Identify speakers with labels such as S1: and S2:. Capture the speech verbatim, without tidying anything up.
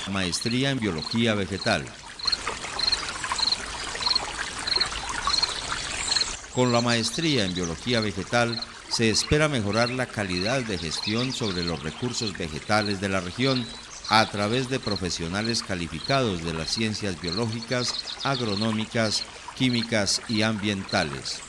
S1: Maestría en Biología Vegetal. Con la maestría en Biología Vegetal se espera mejorar la calidad de gestión sobre los recursos vegetales de la región a través de profesionales calificados de las ciencias biológicas, agronómicas, químicas y ambientales.